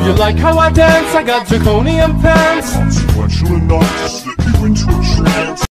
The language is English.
you like how I dance? I got draconian pants. Consequential enough to slip you into a trance.